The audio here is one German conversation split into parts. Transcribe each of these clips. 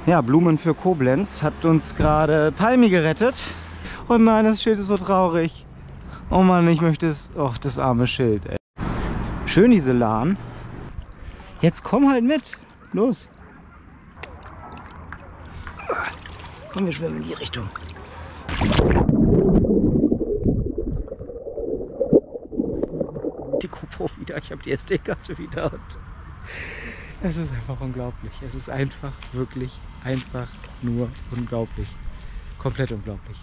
Ja, Blumen für Koblenz hat uns gerade Palmi gerettet. Oh nein, das Schild ist so traurig. Oh Mann, ich möchte es... Och, das arme Schild, ey. Schön diese Lahn. Jetzt komm halt mit. Los. Komm, wir schwimmen in die Richtung. Die GoPro wieder, ich habe die SD-Karte wieder. Es ist einfach unglaublich. Es ist einfach, wirklich, einfach nur unglaublich. Komplett unglaublich.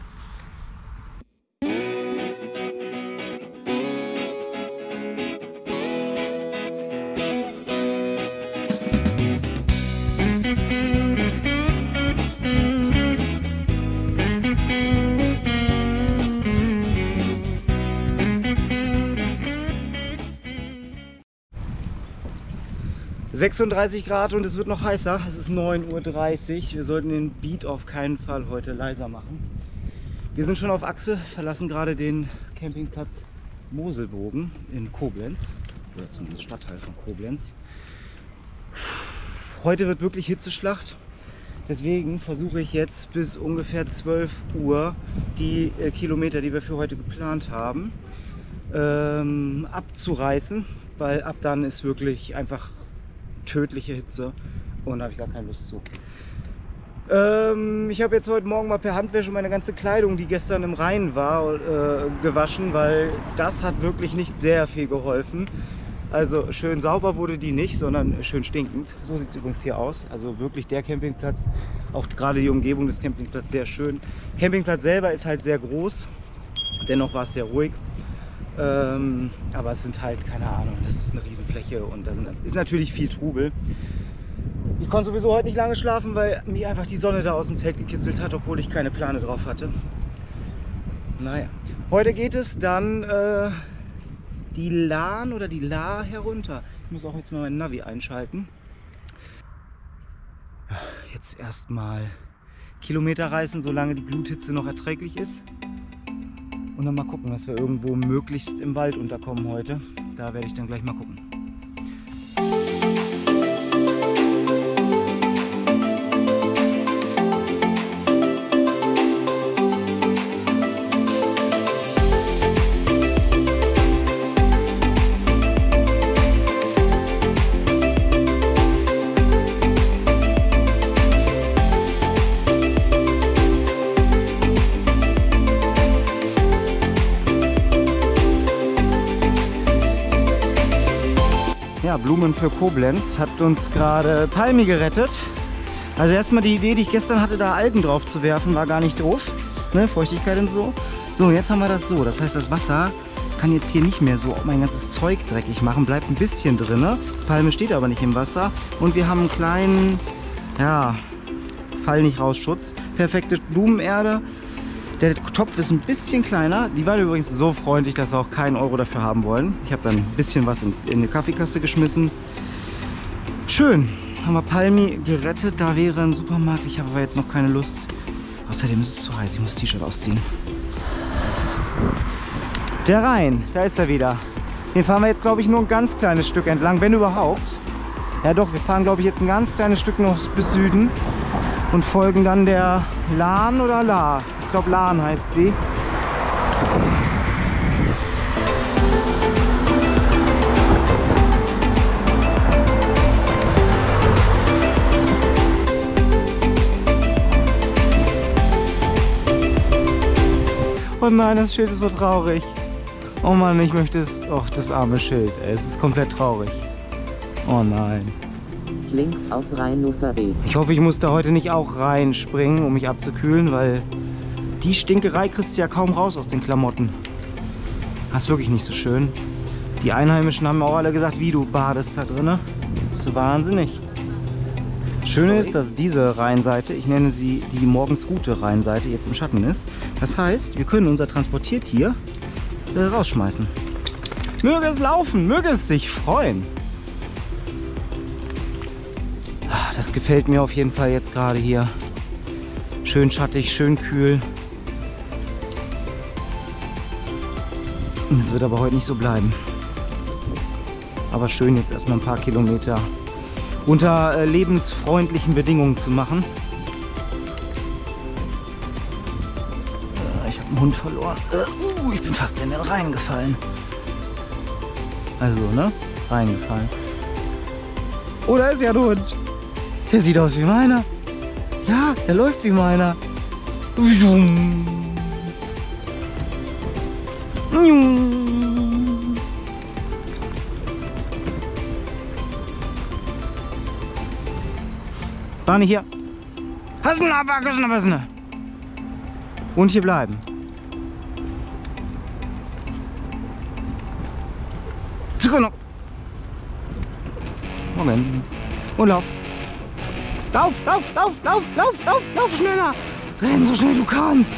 Es ist 36 Grad und es wird noch heißer. Es ist 9:30 Uhr. Wir sollten den Beat auf keinen Fall heute leiser machen. Wir sind schon auf Achse, verlassen gerade den Campingplatz Moselbogen in Koblenz. Oder zumindest Stadtteil von Koblenz. Heute wird wirklich Hitzeschlacht. Deswegen versuche ich jetzt bis ungefähr 12 Uhr die Kilometer, die wir für heute geplant haben, abzureißen. Weil ab dann ist wirklich einfach tödliche Hitze und da habe ich gar keine Lust zu. Ich habe jetzt heute Morgen mal per Handwäsche meine ganze Kleidung, die gestern im Rhein war, gewaschen, weil das hat wirklich nicht sehr viel geholfen. Also schön sauber wurde die nicht, sondern schön stinkend. So sieht es übrigens hier aus. Also wirklich der Campingplatz, auch gerade die Umgebung des Campingplatzes sehr schön. Der Campingplatz selber ist halt sehr groß, dennoch war es sehr ruhig. Aber es sind halt, keine Ahnung, das ist eine Riesenfläche und da ist natürlich viel Trubel. Ich konnte sowieso heute nicht lange schlafen, weil mir einfach die Sonne da aus dem Zelt gekitzelt hat, obwohl ich keine Plane drauf hatte. Naja, heute geht es dann die Lahn oder die Lahr herunter. Ich muss auch jetzt mal mein Navi einschalten. Ja, jetzt erstmal Kilometer reißen, solange die Gluthitze noch erträglich ist. Und dann mal gucken, dass wir irgendwo möglichst im Wald unterkommen heute. Da werde ich dann gleich mal gucken. Ja, Blumen für Koblenz hat uns gerade Palmi gerettet. Also erstmal die Idee, die ich gestern hatte, da Algen drauf zu werfen, war gar nicht doof. Ne? Feuchtigkeit und so. So, jetzt haben wir das so. Das heißt, das Wasser kann jetzt hier nicht mehr so mein ganzes Zeug dreckig machen. Bleibt ein bisschen drin. Palme steht aber nicht im Wasser. Und wir haben einen kleinen, ja, Fall nicht raus Schutz. Perfekte Blumenerde. Der Topf ist ein bisschen kleiner. Die waren übrigens so freundlich, dass sie auch keinen Euro dafür haben wollen. Ich habe dann ein bisschen was in eine Kaffeekasse geschmissen. Schön. Haben wir Palmi gerettet. Da wäre ein Supermarkt. Ich habe aber jetzt noch keine Lust. Außerdem ist es zu heiß. Ich muss das T-Shirt ausziehen. Der Rhein. Da ist er wieder. Den fahren wir jetzt, glaube ich, nur ein ganz kleines Stück entlang, wenn überhaupt. Ja doch, wir fahren, glaube ich, jetzt ein ganz kleines Stück noch bis Süden und folgen dann der Lahn oder Lahr. Ich glaube, Lahn heißt sie. Oh nein, das Schild ist so traurig. Oh Mann, ich möchte es... Och, das arme Schild, ey. Es ist komplett traurig. Oh nein. Links auf Rheinuferweg. Ich hoffe, ich muss da heute nicht auch reinspringen, um mich abzukühlen, weil die Stinkerei kriegst du ja kaum raus aus den Klamotten. Das ist wirklich nicht so schön. Die Einheimischen haben auch alle gesagt, wie, du badest da drin. Bist du wahnsinnig. Das Schöne ist, dass diese Rheinseite, ich nenne sie die morgens gute Rheinseite, jetzt im Schatten ist. Das heißt, wir können unser Transportiertier rausschmeißen. Möge es laufen, möge es sich freuen. Das gefällt mir auf jeden Fall jetzt gerade hier. Schön schattig, schön kühl. Das wird aber heute nicht so bleiben. Aber schön jetzt erstmal ein paar Kilometer unter lebensfreundlichen Bedingungen zu machen. Ich habe einen Hund verloren. Ich bin fast in den Rhein gefallen. Also, ne? Reingefallen. Oh, da ist ja ein Hund. Der sieht aus wie meiner. Ja, der läuft wie meiner. Barney hier. Und hier bleiben. Moment. Und lauf. Lauf, lauf, lauf, lauf, lauf, lauf, lauf schneller. Renn so schnell du kannst.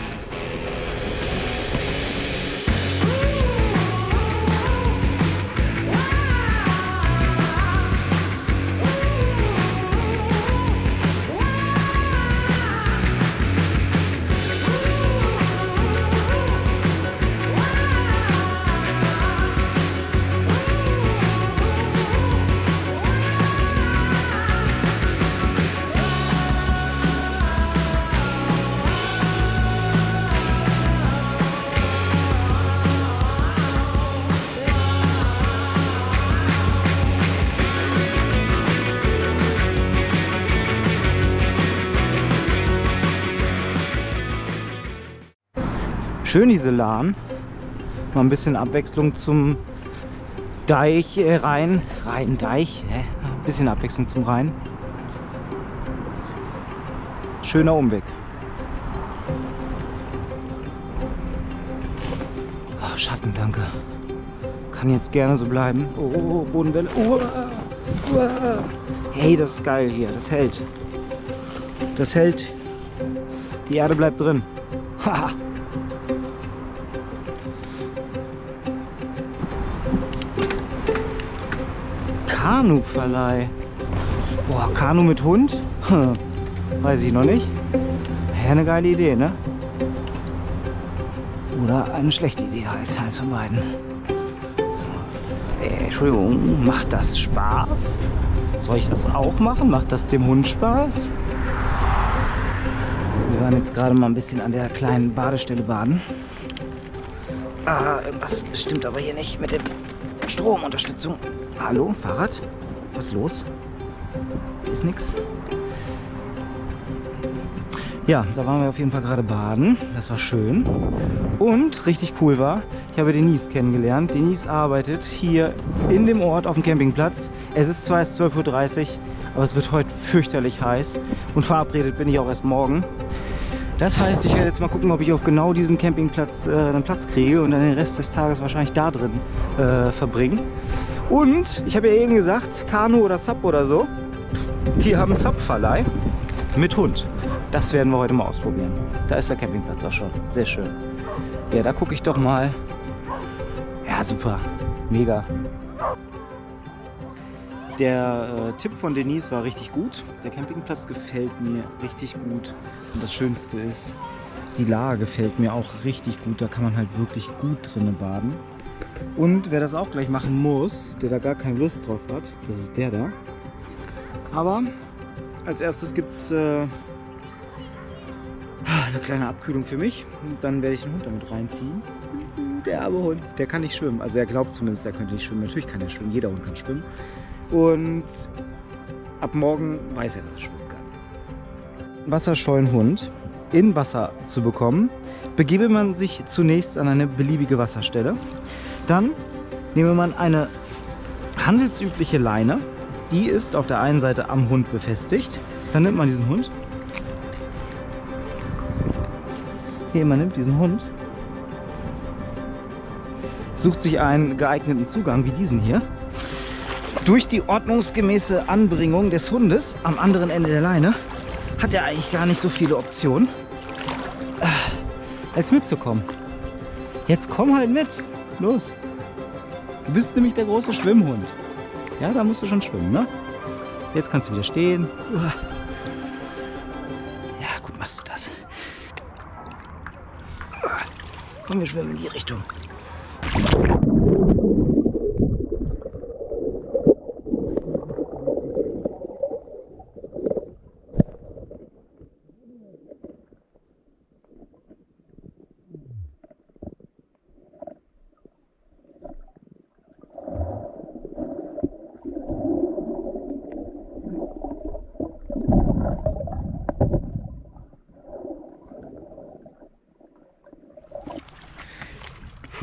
Schön diese Lahn. Mal ein bisschen Abwechslung zum Deich, Rhein-Deich. Ein bisschen Abwechslung zum Rhein. Schöner Umweg. Oh, Schatten, danke. Kann jetzt gerne so bleiben. Oh, Bodenwelle. Hey, das ist geil hier. Das hält. Das hält. Die Erde bleibt drin. Haha. Kanuverleih. Boah, Kanu mit Hund? Weiß ich noch nicht. Ja, eine geile Idee, ne? Oder eine schlechte Idee halt. Eins von beiden. So. Entschuldigung, macht das Spaß? Soll ich das auch machen? Macht das dem Hund Spaß? Wir waren jetzt gerade mal ein bisschen an der kleinen Badestelle baden. Irgendwas stimmt aber hier nicht mit dem Stromunterstützung. Hallo, Fahrrad? Was ist los? Ist nix. Ja, da waren wir auf jeden Fall gerade baden. Das war schön. Und richtig cool war, ich habe Denise kennengelernt. Denise arbeitet hier in dem Ort auf dem Campingplatz. Es ist zwar erst 12:30 Uhr, aber es wird heute fürchterlich heiß. Und verabredet bin ich auch erst morgen. Das heißt, ich werde jetzt mal gucken, ob ich auf genau diesem Campingplatz einen Platz kriege und dann den Rest des Tages wahrscheinlich da drin verbringen. Und ich habe ja eben gesagt, Kanu oder Sub oder so, die haben Sub-Verleih mit Hund. Das werden wir heute mal ausprobieren. Da ist der Campingplatz auch schon. Sehr schön. Ja, da gucke ich doch mal. Ja, super. Mega. Der Tipp von Denise war richtig gut. Der Campingplatz gefällt mir richtig gut. Und das Schönste ist, die Lage gefällt mir auch richtig gut. Da kann man halt wirklich gut drinnen baden. Und wer das auch gleich machen muss, der da gar keine Lust drauf hat, das ist der da. Aber als erstes gibt es eine kleine Abkühlung für mich. Und dann werde ich den Hund damit reinziehen. Der arme Hund, der kann nicht schwimmen. Also er glaubt zumindest, er könnte nicht schwimmen. Natürlich kann er schwimmen, jeder Hund kann schwimmen. Und ab morgen weiß er, dass er schwimmen kann. Wasserscheuen Hund in Wasser zu bekommen, begebe man sich zunächst an eine beliebige Wasserstelle. Dann nehme man eine handelsübliche Leine, die ist auf der einen Seite am Hund befestigt. Dann nimmt man diesen Hund. Hier, man nimmt diesen Hund, sucht sich einen geeigneten Zugang wie diesen hier. Durch die ordnungsgemäße Anbringung des Hundes am anderen Ende der Leine hat er eigentlich gar nicht so viele Optionen, als mitzukommen. Jetzt komm halt mit. Los. Du bist nämlich der große Schwimmhund. Ja, da musst du schon schwimmen, ne? Jetzt kannst du wieder stehen. Ja, gut machst du das. Komm, wir schwimmen in die Richtung.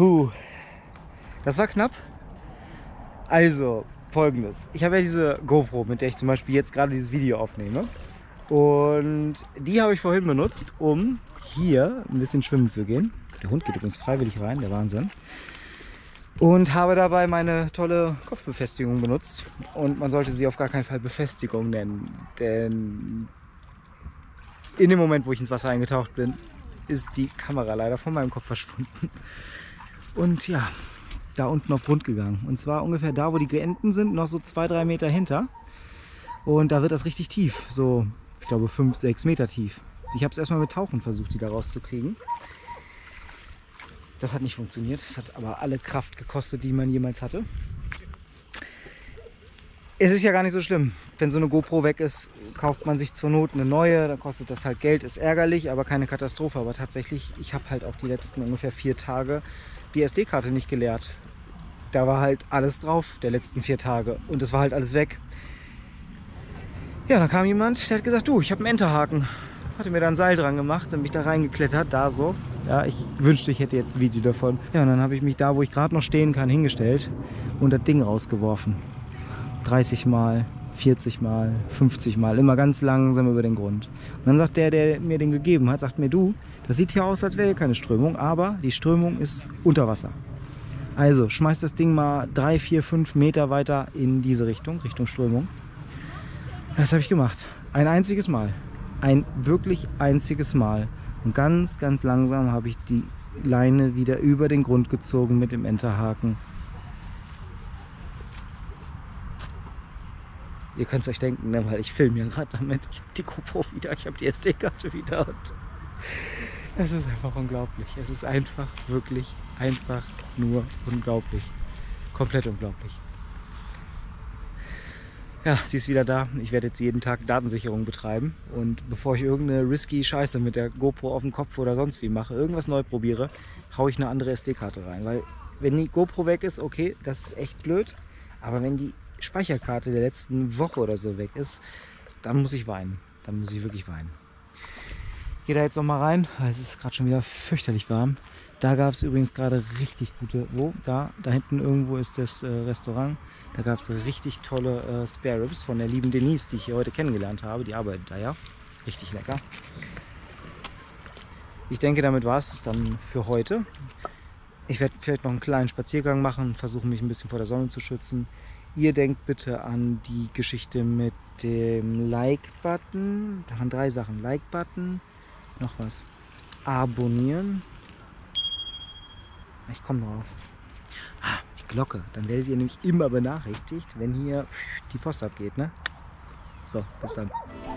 Puh, das war knapp. Also, Folgendes. Ich habe ja diese GoPro, mit der ich zum Beispiel jetzt gerade dieses Video aufnehme. Und die habe ich vorhin benutzt, um hier ein bisschen schwimmen zu gehen. Der Hund geht übrigens freiwillig rein, der Wahnsinn. Und habe dabei meine tolle Kopfbefestigung benutzt. Und man sollte sie auf gar keinen Fall Befestigung nennen. Denn in dem Moment, wo ich ins Wasser eingetaucht bin, ist die Kamera leider von meinem Kopf verschwunden. Und ja, da unten auf Grund gegangen. Und zwar ungefähr da, wo die Enten sind, noch so 2-3 Meter hinter. Und da wird das richtig tief. So, ich glaube 5-6 Meter tief. Ich habe es erstmal mit Tauchen versucht, die da rauszukriegen. Das hat nicht funktioniert. Das hat aber alle Kraft gekostet, die man jemals hatte. Es ist ja gar nicht so schlimm. Wenn so eine GoPro weg ist, kauft man sich zur Not eine neue. Dann kostet das halt Geld. Ist ärgerlich, aber keine Katastrophe. Aber tatsächlich, ich habe halt auch die letzten ungefähr 4 Tage die SD-Karte nicht geleert. Da war halt alles drauf, der letzten 4 Tage. Und es war halt alles weg. Ja, dann kam jemand, der hat gesagt, du, ich habe einen Enterhaken. Hatte mir da ein Seil dran gemacht und mich da reingeklettert, da so. Ja, ich wünschte, ich hätte jetzt ein Video davon. Ja, und dann habe ich mich da, wo ich gerade noch stehen kann, hingestellt und das Ding rausgeworfen. 30 Mal, 40 Mal, 50 Mal, immer ganz langsam über den Grund. Und dann sagt der mir den gegeben hat, sagt mir, du, das sieht hier aus, als wäre hier keine Strömung, aber die Strömung ist unter Wasser. Also schmeißt das Ding mal 3, 4, 5 Meter weiter in diese Richtung, Richtung Strömung. Das habe ich gemacht. Ein einziges Mal. Ein wirklich einziges Mal. Und ganz, ganz langsam habe ich die Leine wieder über den Grund gezogen mit dem Enterhaken. Ihr könnt es euch denken, ne, weil ich filme ja gerade damit. Ich habe die GoPro wieder, ich habe die SD-Karte wieder. Und es ist einfach unglaublich. Es ist einfach, wirklich, einfach nur unglaublich. Komplett unglaublich. Ja, sie ist wieder da. Ich werde jetzt jeden Tag Datensicherung betreiben. Und bevor ich irgendeine risky Scheiße mit der GoPro auf dem Kopf oder sonst wie mache, irgendwas neu probiere, haue ich eine andere SD-Karte rein. Weil wenn die GoPro weg ist, okay, das ist echt blöd. Aber wenn die Speicherkarte der letzten Woche oder so weg ist, dann muss ich weinen. Dann muss ich wirklich weinen. Ich gehe da jetzt noch mal rein. Es ist gerade schon wieder fürchterlich warm. Da gab es übrigens gerade richtig gute... Wo? Da hinten irgendwo ist das Restaurant. Da gab es richtig tolle Spare Ribs von der lieben Denise, die ich hier heute kennengelernt habe. Die arbeitet da ja. Richtig lecker. Ich denke, damit war es dann für heute. Ich werde vielleicht noch einen kleinen Spaziergang machen, versuchen mich ein bisschen vor der Sonne zu schützen. Ihr denkt bitte an die Geschichte mit dem Like-Button. Da waren 3 Sachen. Like-Button, noch was. Abonnieren. Ich komme drauf. Ah, die Glocke. Dann werdet ihr nämlich immer benachrichtigt, wenn hier die Post abgeht, ne? So, bis dann.